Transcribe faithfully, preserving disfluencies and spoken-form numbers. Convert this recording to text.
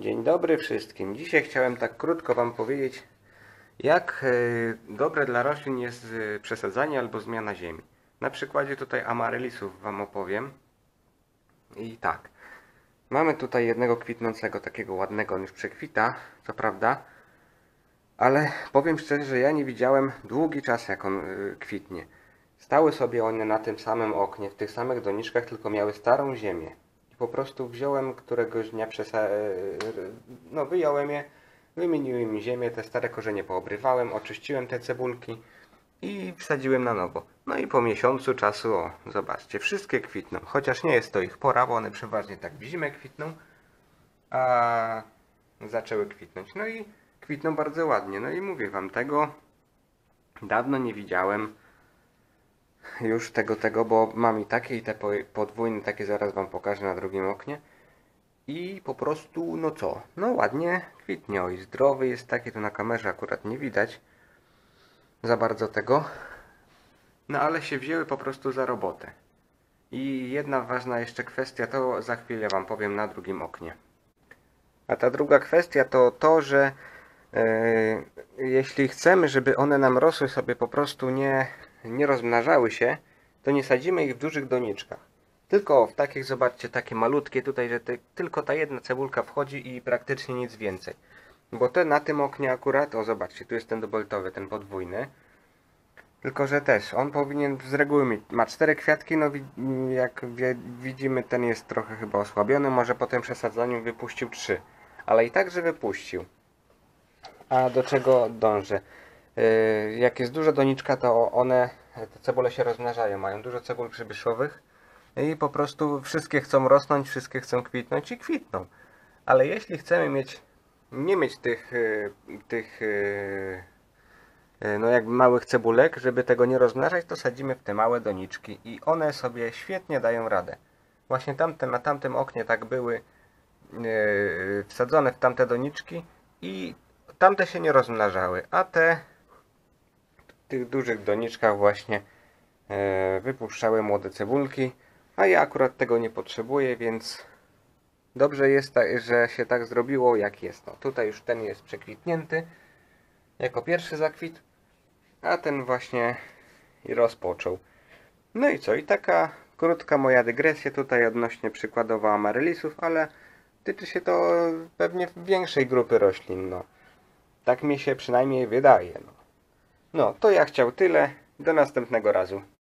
Dzień dobry wszystkim. Dzisiaj chciałem tak krótko Wam powiedzieć, jak dobre dla roślin jest przesadzanie albo zmiana ziemi. Na przykładzie tutaj amaryllisów Wam opowiem. I tak, mamy tutaj jednego kwitnącego, takiego ładnego, on już przekwita, co prawda, ale powiem szczerze, że ja nie widziałem długi czas, jak on kwitnie. Stały sobie one na tym samym oknie, w tych samych doniczkach, tylko miały starą ziemię. I po prostu wziąłem któregoś dnia, przesa... no wyjąłem je, wymieniłem ziemię, te stare korzenie poobrywałem, oczyściłem te cebulki i wsadziłem na nowo. No i po miesiącu czasu, o, zobaczcie, wszystkie kwitną. Chociaż nie jest to ich pora, bo one przeważnie tak w zimę kwitną, a zaczęły kwitnąć. No i kwitną bardzo ładnie. No i mówię Wam, tego dawno nie widziałem. Już tego, tego, bo mam i takie, i te podwójne, takie zaraz Wam pokażę na drugim oknie. I po prostu, no co, no ładnie kwitnie, oj, zdrowy jest taki, to na kamerze akurat nie widać za bardzo tego. No ale się wzięły po prostu za robotę. I jedna ważna jeszcze kwestia, to za chwilę Wam powiem na drugim oknie. A ta druga kwestia to to, że yy, jeśli chcemy, żeby one nam rosły sobie po prostu nie... nie rozmnażały się, to nie sadzimy ich w dużych doniczkach. Tylko w takich, zobaczcie, takie malutkie tutaj, że te, tylko ta jedna cebulka wchodzi i praktycznie nic więcej. Bo te na tym oknie akurat, o zobaczcie, tu jest ten dobeltowy, ten podwójny. Tylko, że też, on powinien z reguły mieć, ma cztery kwiatki, no jak widzimy, ten jest trochę chyba osłabiony, może po tym przesadzaniu wypuścił trzy. Ale i tak, że wypuścił. A do czego dążę? Jak jest duża doniczka, to one, te cebule się rozmnażają, mają dużo cebul przybyszowych i po prostu wszystkie chcą rosnąć, wszystkie chcą kwitnąć i kwitną. Ale jeśli chcemy mieć, nie mieć tych, tych no jakby małych cebulek, żeby tego nie rozmnażać, to sadzimy w te małe doniczki i one sobie świetnie dają radę. Właśnie tamte, na tamtym oknie tak były wsadzone w tamte doniczki i tamte się nie rozmnażały, a te w tych dużych doniczkach właśnie e, wypuszczały młode cebulki, a ja akurat tego nie potrzebuję, więc dobrze jest, że się tak zrobiło, jak jest. No, tutaj już ten jest przekwitnięty jako pierwszy zakwit, a ten właśnie i rozpoczął. No i co? I taka krótka moja dygresja tutaj odnośnie przykładowo amaryllisów, ale tyczy się to pewnie większej grupy roślin. No. Tak mi się przynajmniej wydaje. No. No, to ja chciał tyle. Do następnego razu.